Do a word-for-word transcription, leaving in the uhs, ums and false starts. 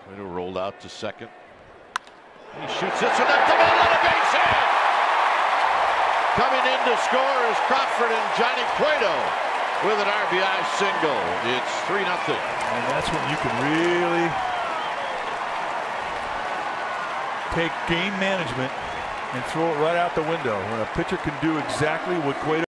Cueto rolled out to second. He shoots this one up the middle of the base hit. Coming in to score is Crawford and Johnny Cueto with an R B I single. It's three nothing. And that's when you can really take game management and throw it right out the window. When a pitcher can do exactly what Cueto